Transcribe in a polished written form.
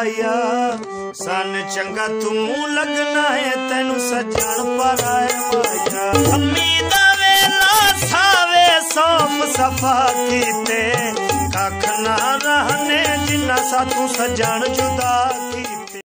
माया सन चंगा तू लगना है तेनू सजन पर आए माया अम्मी दा वेला सावे सौफ सफा कीते कख ना रहने जिन्ना सा तू सजन जुदा कीते।